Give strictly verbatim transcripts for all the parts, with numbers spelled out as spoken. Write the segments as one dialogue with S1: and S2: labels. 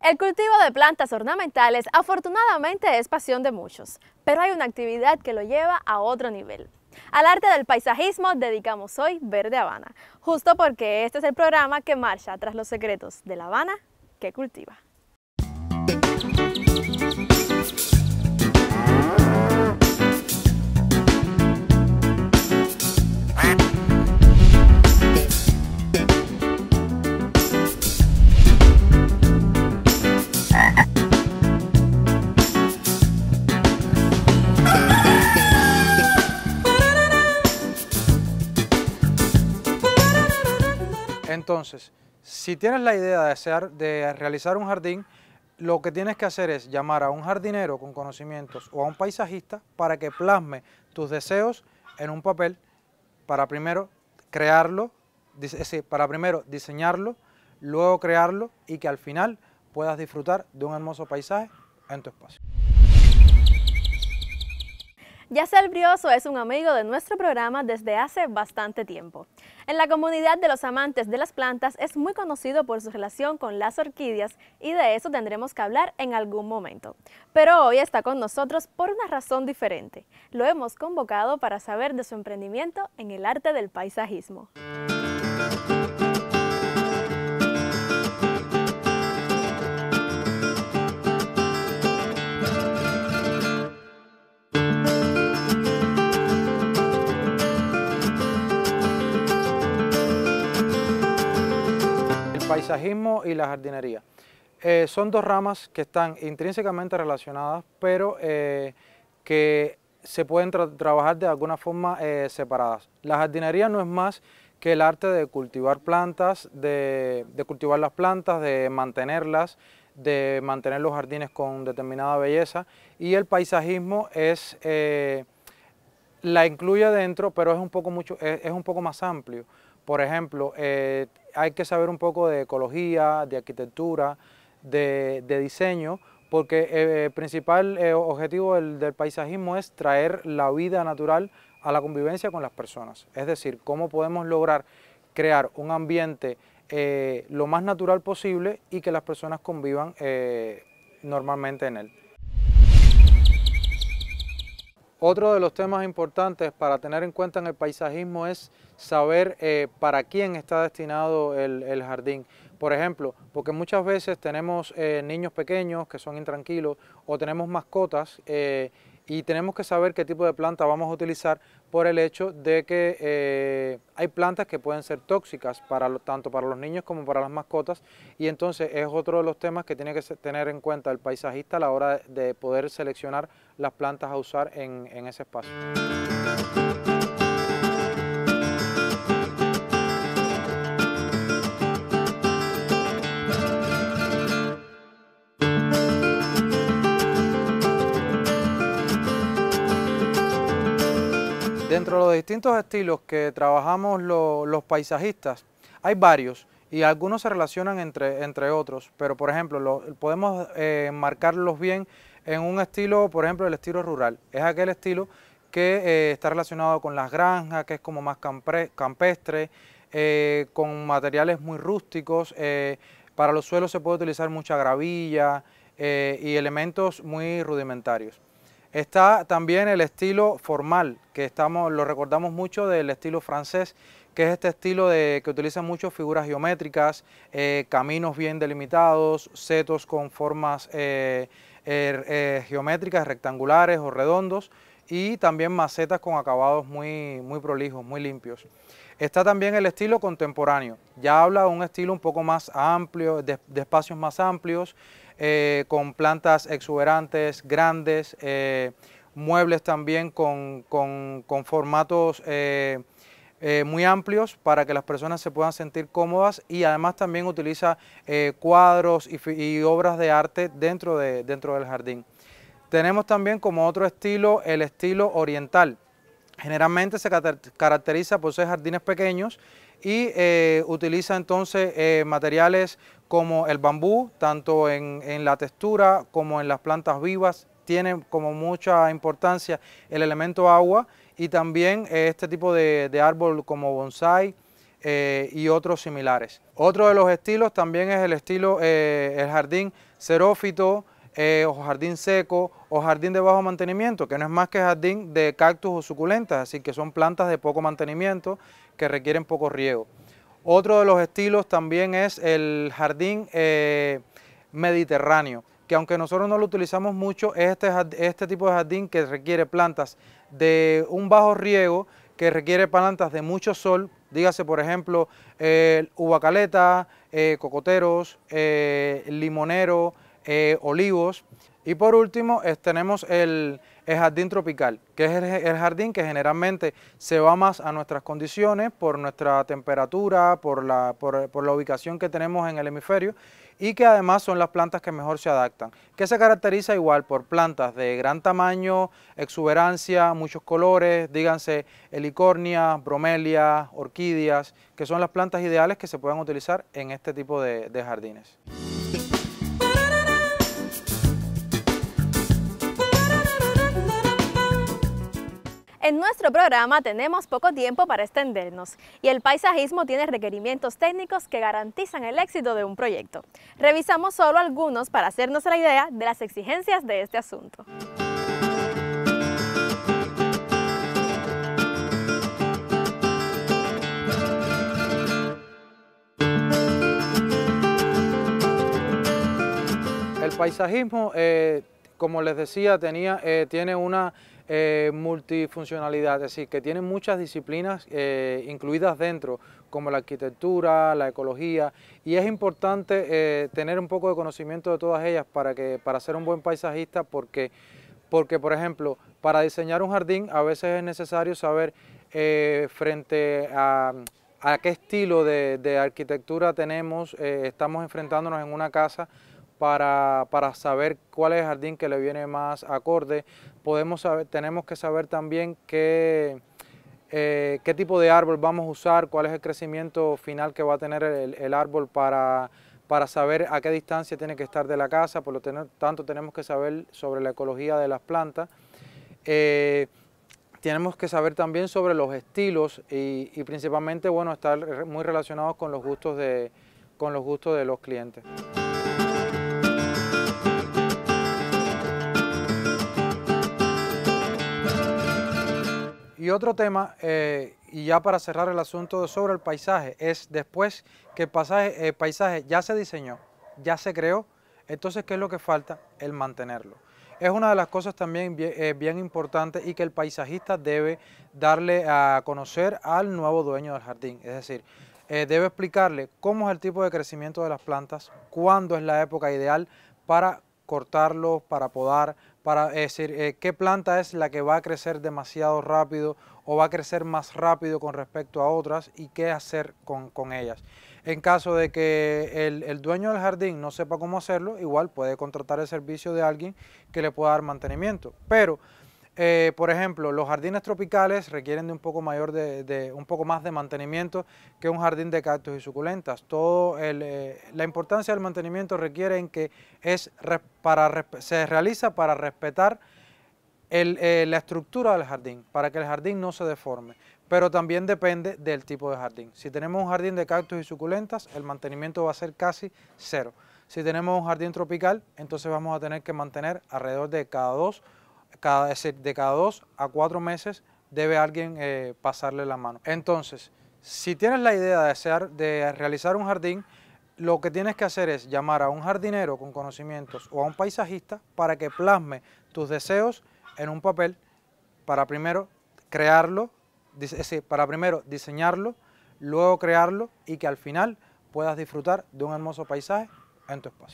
S1: El cultivo de plantas ornamentales afortunadamente es pasión de muchos, pero hay una actividad que lo lleva a otro nivel. Al arte del paisajismo dedicamos hoy Verde Habana, justo porque este es el programa que marcha tras los secretos de La Habana que cultiva.
S2: Entonces, si tienes la idea de, hacer, de realizar un jardín, lo que tienes que hacer es llamar a un jardinero con conocimientos o a un paisajista para que plasme tus deseos en un papel para primero crearlo, es decir, para primero diseñarlo, luego crearlo y que al final puedas disfrutar de un hermoso paisaje en tu espacio.
S1: Yacel Brioso es un amigo de nuestro programa desde hace bastante tiempo. En la comunidad de los amantes de las plantas es muy conocido por su relación con las orquídeas y de eso tendremos que hablar en algún momento. Pero hoy está con nosotros por una razón diferente. Lo hemos convocado para saber de su emprendimiento en el arte del paisajismo.
S2: El paisajismo y la jardinería. Eh, son dos ramas que están intrínsecamente relacionadas, pero eh, que se pueden tra trabajar de alguna forma eh, separadas. La jardinería no es más que el arte de cultivar plantas, de, de cultivar las plantas, de mantenerlas, de mantener los jardines con determinada belleza, y el paisajismo es, eh, la incluye dentro, pero es un poco, mucho, es, es un poco más amplio. Por ejemplo, eh, hay que saber un poco de ecología, de arquitectura, de, de diseño, porque eh, el principal eh, objetivo del, del paisajismo es traer la vida natural a la convivencia con las personas. Es decir, cómo podemos lograr crear un ambiente eh, lo más natural posible y que las personas convivan eh, normalmente en él. Otro de los temas importantes para tener en cuenta en el paisajismo es saber eh, para quién está destinado el, el jardín. Por ejemplo, porque muchas veces tenemos eh, niños pequeños que son intranquilos o tenemos mascotas eh, y tenemos que saber qué tipo de planta vamos a utilizar por el hecho de que eh, hay plantas que pueden ser tóxicas para lo, tanto para los niños como para las mascotas, y entonces es otro de los temas que tiene que tener en cuenta el paisajista a la hora de, de poder seleccionar las plantas a usar en, en ese espacio. Dentro de los distintos estilos que trabajamos lo, los paisajistas, hay varios y algunos se relacionan entre, entre otros, pero por ejemplo lo, podemos eh, marcarlos bien en un estilo, por ejemplo el estilo rural. Es aquel estilo que eh, está relacionado con las granjas, que es como más campestre, eh, con materiales muy rústicos. Eh, para los suelos se puede utilizar mucha gravilla eh, y elementos muy rudimentarios. Está también el estilo formal, que estamos, lo recordamos mucho del estilo francés, que es este estilo de, que utiliza mucho figuras geométricas, eh, caminos bien delimitados, setos con formas eh, eh, eh, geométricas, rectangulares o redondos, y también macetas con acabados muy, muy prolijos, muy limpios. Está también el estilo contemporáneo, ya habla de un estilo un poco más amplio, de, de espacios más amplios, Eh, con plantas exuberantes, grandes, eh, muebles también con, con, con formatos eh, eh, muy amplios para que las personas se puedan sentir cómodas, y además también utiliza eh, cuadros y, y obras de arte dentro, de, dentro del jardín. Tenemos también como otro estilo el estilo oriental. Generalmente se caracteriza por ser jardines pequeños y eh, utiliza entonces eh, materiales como el bambú, tanto en, en la textura como en las plantas vivas. Tiene como mucha importancia el elemento agua, y también eh, este tipo de, de árbol como bonsái, eh, y otros similares. Otro de los estilos también es el estilo eh, el jardín xerófito, eh, o jardín seco o jardín de bajo mantenimiento, que no es más que jardín de cactus o suculentas, así que son plantas de poco mantenimiento que requieren poco riego. Otro de los estilos también es el jardín eh, mediterráneo, que aunque nosotros no lo utilizamos mucho, es este, este tipo de jardín que requiere plantas de un bajo riego, que requiere plantas de mucho sol, dígase por ejemplo eh, uva caleta, eh, cocoteros, eh, limonero, eh, olivos. Y por último es, tenemos el, el jardín tropical, que es el, el jardín que generalmente se va más a nuestras condiciones por nuestra temperatura, por la, por, por la ubicación que tenemos en el hemisferio, y que además son las plantas que mejor se adaptan, que se caracteriza igual por plantas de gran tamaño, exuberancia, muchos colores, díganse helicornia, bromelia, orquídeas, que son las plantas ideales que se pueden utilizar en este tipo de, de jardines.
S1: En nuestro programa tenemos poco tiempo para extendernos y el paisajismo tiene requerimientos técnicos que garantizan el éxito de un proyecto. Revisamos solo algunos para hacernos la idea de las exigencias de este asunto.
S2: El paisajismo, eh, como les decía, tenía, eh, tiene una Eh, multifuncionalidad, es decir, que tiene muchas disciplinas eh, incluidas dentro, como la arquitectura, la ecología, y es importante eh, tener un poco de conocimiento de todas ellas para, que, para ser un buen paisajista, porque, porque, por ejemplo, para diseñar un jardín a veces es necesario saber eh, frente a, a qué estilo de, de arquitectura tenemos, eh, estamos enfrentándonos en una casa, Para, para saber cuál es el jardín que le viene más acorde. Podemos saber, tenemos que saber también qué, eh, qué tipo de árbol vamos a usar, cuál es el crecimiento final que va a tener el, el árbol para, para saber a qué distancia tiene que estar de la casa. Por lo tanto, tenemos que saber sobre la ecología de las plantas. Eh, tenemos que saber también sobre los estilos y, y principalmente, bueno, estar muy relacionados con los gustos de, con los gustos de los clientes. Y otro tema, eh, y ya para cerrar el asunto sobre el paisaje, es después que el, pasaje, el paisaje ya se diseñó, ya se creó, entonces ¿qué es lo que falta? El mantenerlo. Es una de las cosas también bien, eh, bien importantes y que el paisajista debe darle a conocer al nuevo dueño del jardín, es decir, eh, debe explicarle cómo es el tipo de crecimiento de las plantas, cuándo es la época ideal para cortarlos, para podar, para es decir, eh, qué planta es la que va a crecer demasiado rápido o va a crecer más rápido con respecto a otras y qué hacer con, con ellas. En caso de que el, el dueño del jardín no sepa cómo hacerlo, igual puede contratar el servicio de alguien que le pueda dar mantenimiento. Pero, eh, por ejemplo, los jardines tropicales requieren de un poco mayor de, de un poco más de mantenimiento que un jardín de cactus y suculentas. Todo el, eh, la importancia del mantenimiento requiere en que es para, se realiza para respetar el, eh, la estructura del jardín, para que el jardín no se deforme. Pero también depende del tipo de jardín. Si tenemos un jardín de cactus y suculentas, el mantenimiento va a ser casi cero. Si tenemos un jardín tropical, entonces vamos a tener que mantener alrededor de cada dos Cada, de cada dos a cuatro meses debe alguien eh, pasarle la mano. Entonces, si tienes la idea de, hacer, de realizar un jardín, lo que tienes que hacer es llamar a un jardinero con conocimientos o a un paisajista para que plasme tus deseos en un papel para primero crearlo, es decir, para primero diseñarlo, luego crearlo y que al final puedas disfrutar de un hermoso paisaje en tu espacio.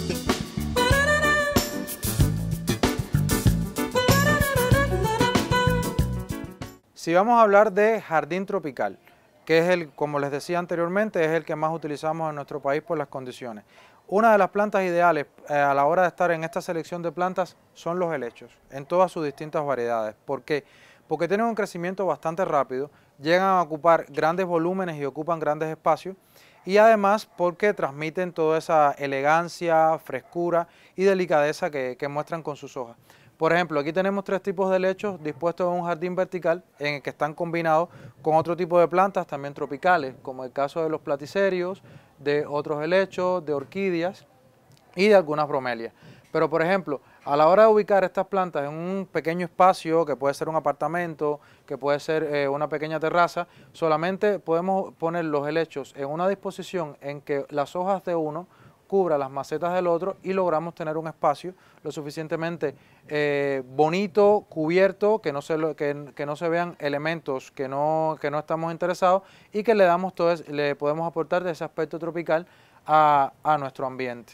S2: Si vamos a hablar de jardín tropical, que es el, como les decía anteriormente, es el que más utilizamos en nuestro país por las condiciones. Una de las plantas ideales eh, a la hora de estar en esta selección de plantas son los helechos, en todas sus distintas variedades. ¿Por qué? Porque tienen un crecimiento bastante rápido, llegan a ocupar grandes volúmenes y ocupan grandes espacios, y además porque transmiten toda esa elegancia, frescura y delicadeza que, que muestran con sus hojas. Por ejemplo, aquí tenemos tres tipos de helechos dispuestos en un jardín vertical en el que están combinados con otro tipo de plantas también tropicales, como el caso de los platicerios, de otros helechos, de orquídeas y de algunas bromelias. Pero por ejemplo, a la hora de ubicar estas plantas en un pequeño espacio, que puede ser un apartamento, que puede ser eh, una pequeña terraza, solamente podemos poner los helechos en una disposición en que las hojas de uno cubra las macetas del otro y logramos tener un espacio lo suficientemente eh, bonito, cubierto, que no, se lo, que, que no se vean elementos que no, que no estamos interesados y que le, damos todo, le podemos aportar de ese aspecto tropical a, a nuestro ambiente.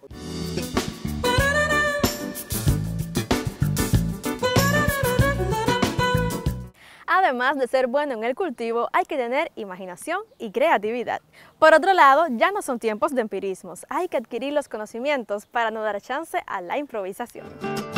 S1: Además de ser bueno en el cultivo, hay que tener imaginación y creatividad. Por otro lado, ya no son tiempos de empirismos, hay que adquirir los conocimientos para no dar chance a la improvisación.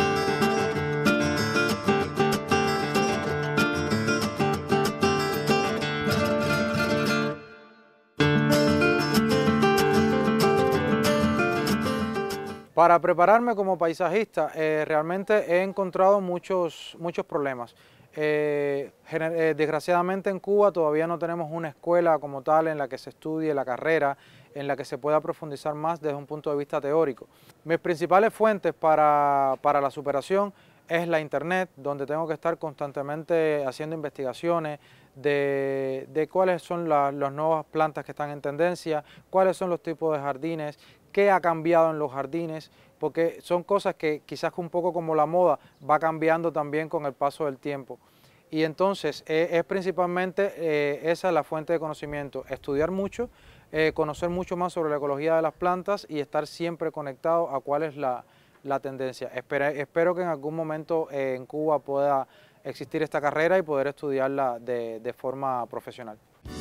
S2: Para prepararme como paisajista, eh, realmente he encontrado muchos, muchos problemas. Eh, eh, desgraciadamente en Cuba todavía no tenemos una escuela como tal en la que se estudie la carrera, en la que se pueda profundizar más desde un punto de vista teórico. Mis principales fuentes para, para la superación es la internet, donde tengo que estar constantemente haciendo investigaciones de, de cuáles son la, las nuevas plantas que están en tendencia, cuáles son los tipos de jardines, qué ha cambiado en los jardines, porque son cosas que quizás un poco como la moda va cambiando también con el paso del tiempo. Y entonces eh, es principalmente eh, esa la fuente de conocimiento, estudiar mucho, eh, conocer mucho más sobre la ecología de las plantas y estar siempre conectado a cuál es la, la tendencia. Espero, espero que en algún momento eh, en Cuba pueda existir esta carrera y poder estudiarla de, de forma profesional.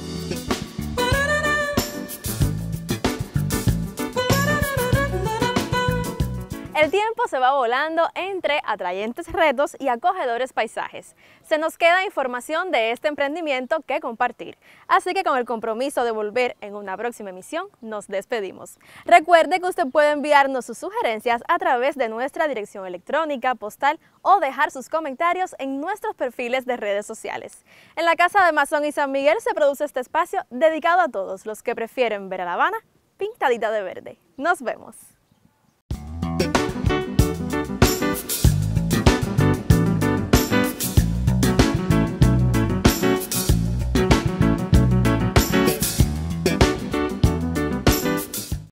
S1: El tiempo se va volando entre atrayentes retos y acogedores paisajes. Se nos queda información de este emprendimiento que compartir, así que con el compromiso de volver en una próxima emisión, nos despedimos. Recuerde que usted puede enviarnos sus sugerencias a través de nuestra dirección electrónica, postal o dejar sus comentarios en nuestros perfiles de redes sociales. En la Casa de Mazón y San Miguel se produce este espacio dedicado a todos los que prefieren ver a La Habana pintadita de verde. Nos vemos.